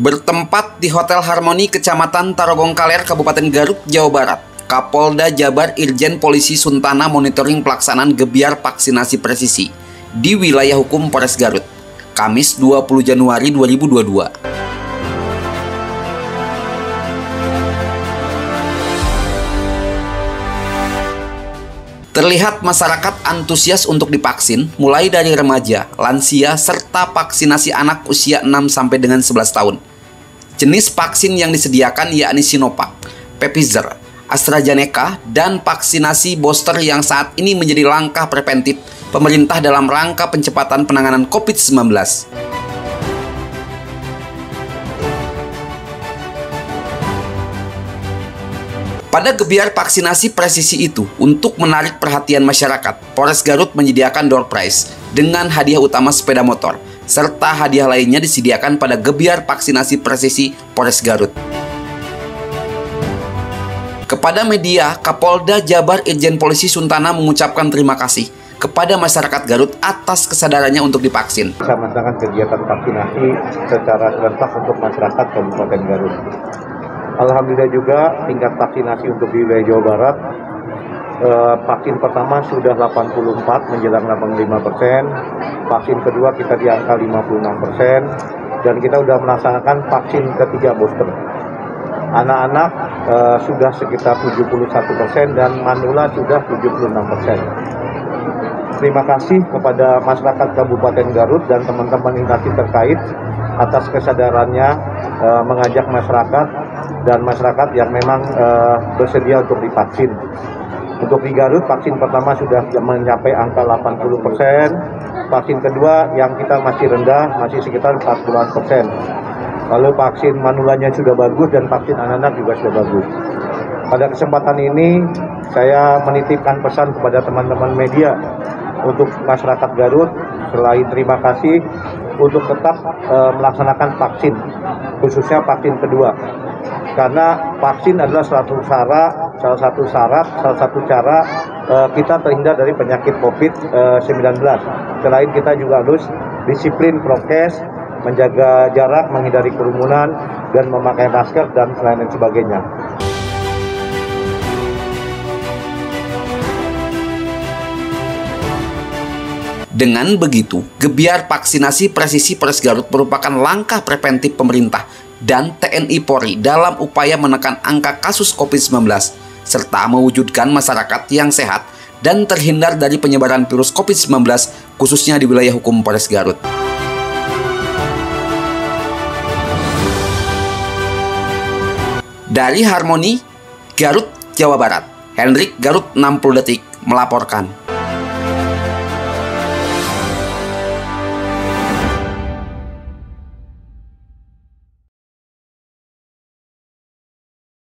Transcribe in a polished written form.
Bertempat di Hotel Harmoni, Kecamatan Tarogong Kaler, Kabupaten Garut, Jawa Barat, Kapolda Jabar Irjen Polisi Suntana monitoring pelaksanaan gebiar vaksinasi presisi di wilayah hukum Polres Garut, Kamis 20 Januari 2022. Terlihat masyarakat antusias untuk divaksin, mulai dari remaja, lansia, serta vaksinasi anak usia 6 sampai dengan 11 tahun. Jenis vaksin yang disediakan yakni Sinovac, Pfizer, AstraZeneca, dan vaksinasi booster yang saat ini menjadi langkah preventif pemerintah dalam rangka pencepatan penanganan COVID-19. Pada gebiar vaksinasi presisi itu, untuk menarik perhatian masyarakat, Polres Garut menyediakan door prize dengan hadiah utama sepeda motor, serta hadiah lainnya disediakan pada gebiar vaksinasi presisi Polres Garut. Kepada media, Kapolda Jabar Irjen Polisi Suntana mengucapkan terima kasih kepada masyarakat Garut atas kesadarannya untuk divaksin. Saya melaksanakan kegiatan vaksinasi secara serentak untuk masyarakat Kabupaten Garut. Alhamdulillah juga tingkat vaksinasi untuk di wilayah Jawa Barat, vaksin pertama sudah 84 menjelang 85%, vaksin kedua kita di angka 56%, dan kita sudah melaksanakan vaksin ketiga booster. Anak-anak sudah sekitar 71% dan manula sudah 76%. Terima kasih kepada masyarakat Kabupaten Garut dan teman-teman instansi terkait atas kesadarannya mengajak masyarakat dan masyarakat yang memang bersedia untuk divaksin. Untuk di Garut, vaksin pertama sudah mencapai angka 80%, vaksin kedua yang kita masih rendah, masih sekitar 40%. Lalu vaksin manulanya sudah bagus dan vaksin anak-anak juga sudah bagus. Pada kesempatan ini, saya menitipkan pesan kepada teman-teman media untuk masyarakat Garut, selain terima kasih, untuk tetap melaksanakan vaksin, khususnya vaksin kedua. Karena vaksin adalah salah satu cara kita terhindar dari penyakit COVID-19. Selain kita juga harus disiplin prokes, menjaga jarak, menghindari kerumunan, dan memakai masker, dan lain sebagainya. Dengan begitu, gebiar vaksinasi presisi Polres Garut merupakan langkah preventif pemerintah dan TNI Polri dalam upaya menekan angka kasus COVID-19, serta mewujudkan masyarakat yang sehat dan terhindar dari penyebaran virus COVID-19, khususnya di wilayah hukum Polres Garut. Dari Harmoni, Garut, Jawa Barat, Hendrik Garut 60 Detik melaporkan.